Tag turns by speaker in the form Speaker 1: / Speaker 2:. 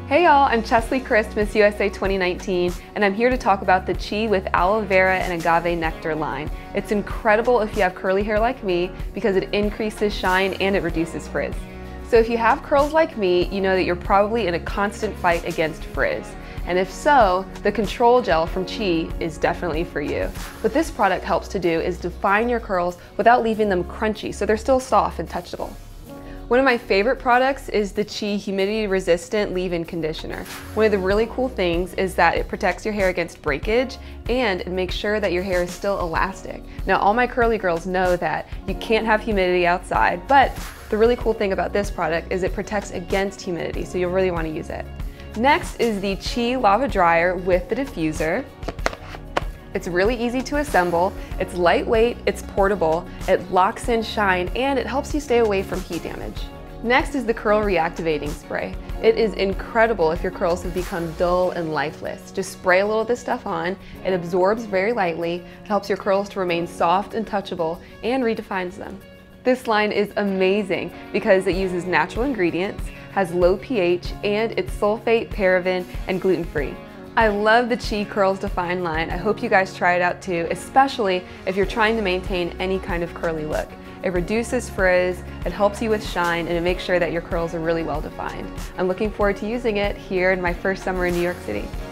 Speaker 1: Hey y'all, I'm Chesley Christ, Miss USA 2019, and I'm here to talk about the Chi with aloe vera and agave nectar line. It's incredible if you have curly hair like me because it increases shine and it reduces frizz. So if you have curls like me, you know that you're probably in a constant fight against frizz. And if so, the Control Gel from Chi is definitely for you. What this product helps to do is define your curls without leaving them crunchy, so they're still soft and touchable. One of my favorite products is the Chi Humidity Resistant Leave-In Conditioner. One of the really cool things is that it protects your hair against breakage and it makes sure that your hair is still elastic. Now, all my curly girls know that you can't have humidity outside, but the really cool thing about this product is it protects against humidity, so you'll really want to use it. Next is the Chi Lava Dryer with the diffuser. It's really easy to assemble, it's lightweight, it's portable, it locks in shine, and it helps you stay away from heat damage. Next is the Curl Reactivating Spray. It is incredible if your curls have become dull and lifeless. Just spray a little of this stuff on, it absorbs very lightly, it helps your curls to remain soft and touchable, and redefines them. This line is amazing because it uses natural ingredients, has low pH, and it's sulfate, paraben, and gluten-free. I love the Chi Curls Define line. I hope you guys try it out too, especially if you're trying to maintain any kind of curly look. It reduces frizz, it helps you with shine, and it makes sure that your curls are really well defined. I'm looking forward to using it here in my first summer in New York City.